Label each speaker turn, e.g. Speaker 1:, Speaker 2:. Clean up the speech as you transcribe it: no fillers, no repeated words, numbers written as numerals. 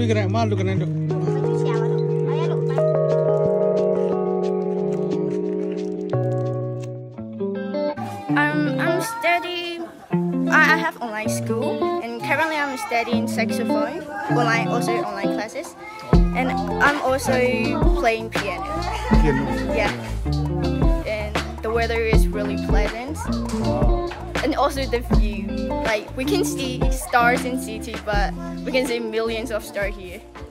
Speaker 1: cái này mà lúc này được.
Speaker 2: I'm studying. I have online school, and currently I'm studying saxophone, also online classes, and I'm also playing piano. Yeah, and the weather is really pleasant, and also the view. Like we can see stars in city, but we can see millions of stars here.